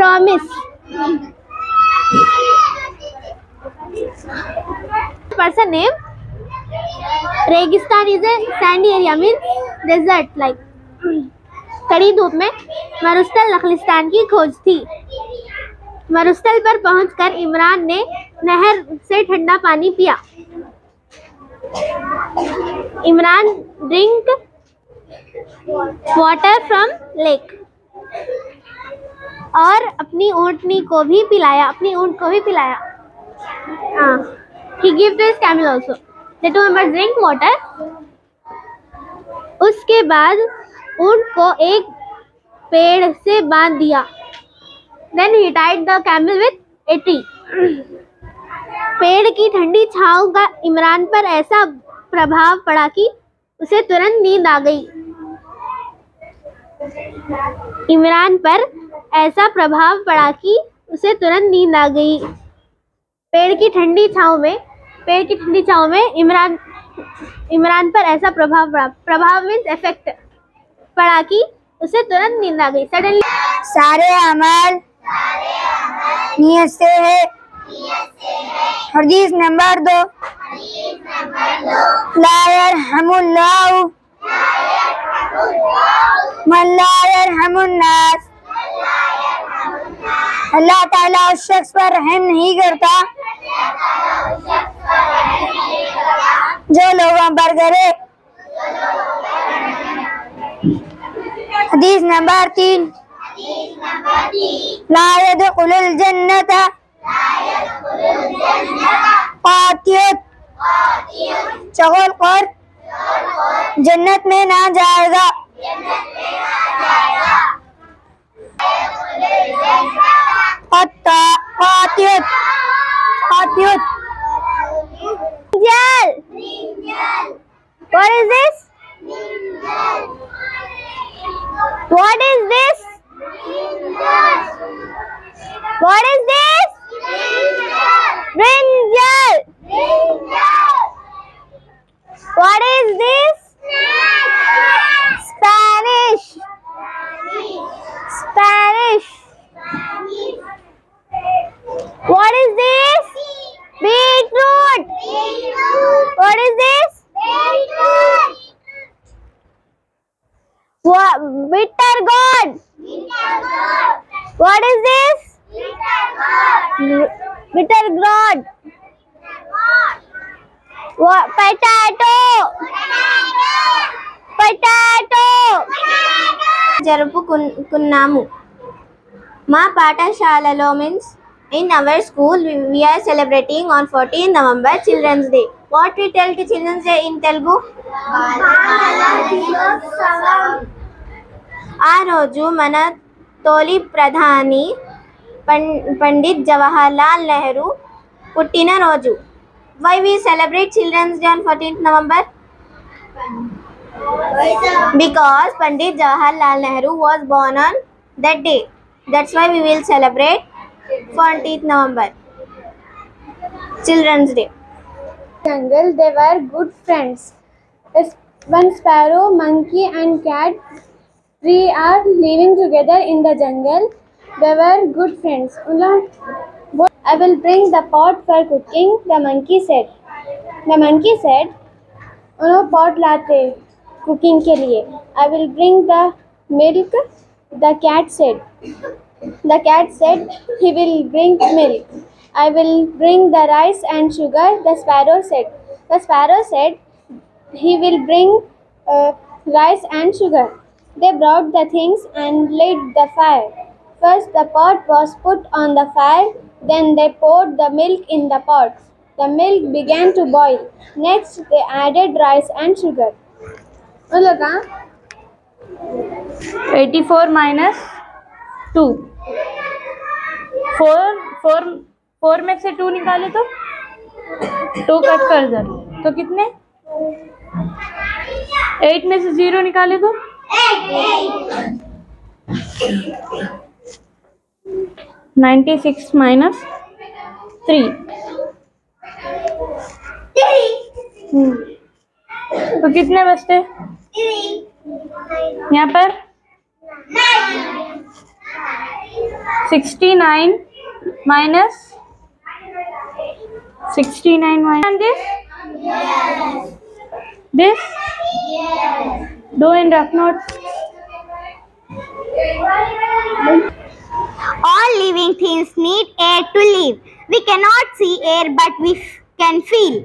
promise. Person name. रेगिस्तान is a sandy area, means desert like. कड़ी धूप में मरुस्थल नखलिस्तान की खोज थी। मरुस्थल पर पहुंचकर इमरान ने नहर से ठंडा पानी पिया। Imran drink water from lake, और अपनी ऊँटनी को भी पिलाया। He gave to his camel also. The two members drink water. उसके बाद ऊँट को एक पेड़ से बांध दिया। Then he tied the camel with a tree. पेड़ की ठंडी छांव का इमरान पर ऐसा प्रभाव पड़ा कि उसे तुरंत नींद आ गई। पेड़ की ठंडी छांव में इमरान पर ऐसा प्रभाव पड़ा। प्रभाव मीन्स इफेक्ट, पड़ा कि उसे तुरंत नींद आ गई। सडनली सारे अमल नियत से है। हदीस नंबर 2, ला यरहमुल्लाहु मन ला यरहमुन्नास। अल्लाह ताला उस शख्स पर रहम नहीं करता जो लोगों पर करे। हदीस नंबर 3, ला यदखुलुल जन्नत कातियत। चगलखोर जन्नत में ना जाएगा। कातियत What is this? What is this? What is this? Brinjal. What is this? Spanish. What is this? Beetroot. What is this? Bitter gourd. What is this? Bitter gourd. Potato. జరుపుకున్నాము. మా పాఠశాలలో means in our school we are celebrating on 14th November Children's Day. What we tell to Children's Day in Telugu? ఆ రోజు మన తొలి ప్రధాని పండిత్ జవహర్లాల్ నెహ్రూ పుట్టిన రోజు. Why we celebrate Children's Day on 14th November? Because Pandit Jawaharlal Nehru was born on that day. That's why we will celebrate 14th November, Children's Day. Jungle, they were good friends. One sparrow, monkey and cat tree are living together in the jungle. They were good friends. I will bring the pot for cooking, the monkey said. The monkey said, pot latte cooking के लिए. I will bring the milk, the cat said. The cat said he will bring milk. I will bring the rice and sugar, the sparrow said. The sparrow said he will bring rice and sugar. They brought the things and lit the fire. First the pot was put on the fire, then they poured the milk in the pot. The milk began to boil. Next they added rice and sugar. 84 minus 2. 4 में से 2 निकाले तो 2 cut कर दो तो कितने? 8 में से 0 निकाले तो 96 minus 3. तो कितने बचते? यहाँ पर 69 minus 69 minus and this? This? Do in rough notes. All living things need air to live. We cannot see air, but we can feel.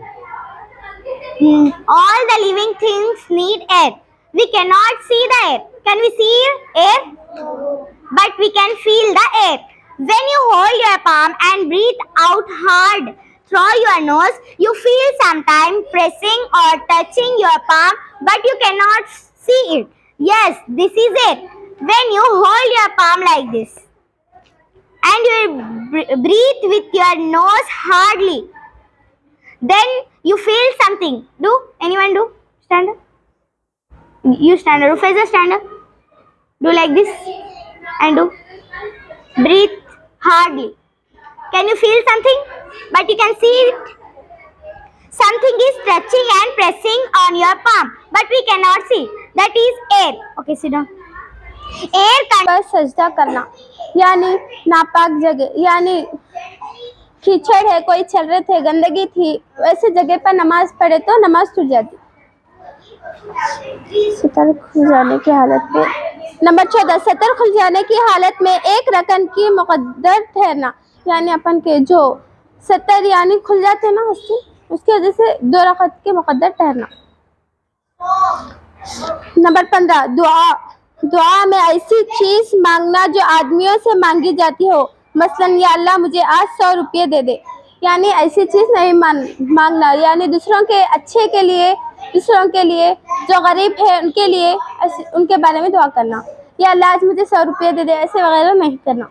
All the living things need air. We cannot see the air. Can we see air? But we can feel the air. When you hold your palm and breathe out hard through your nose, you feel sometimes pressing or touching your palm, but you cannot see it. Yes, this is it. When you hold your palm like this and you breathe with your nose hardly, then you feel something. Do? Anyone do? Stand up. You stand up. Rufaiza, stand up. Do like this and do. Breathe hardly. Can you feel something? But you can see it. Something is touching and pressing on your palm, but we cannot see. That is air. Okay, sit down. Air पर सजदा करना यानी नापाक जगह, यानी कीचड़ है, कोई चल रहे थे, गंदगी थी, वैसे जगह पर नमाज पढ़े तो नमाज टूट जाती। सतर खुल जाने की हालत में। नंबर 14, सतर खुल जाने की हालत में एक रकन की मुक़द्दर ठहरना, यानी अपन के जो सतर यानी खुल जाते ना उसकी वजह से 2 रकत के मुक़द्दर ठहरना। नंबर 15, दुआ में ऐसी चीज मांगना जो आदमियों से मांगी जाती हो, मसलन या अल्लाह मुझे आज 100 रुपये दे दे, यानी ऐसी चीज नहीं मांगना, यानी दूसरों के अच्छे के लिए, दूसरों के लिए जो गरीब है उनके लिए, उनके बारे में दुआ करना, या अल्लाह आज मुझे 100 रुपये दे दे, ऐसे वगैरह नहीं करना।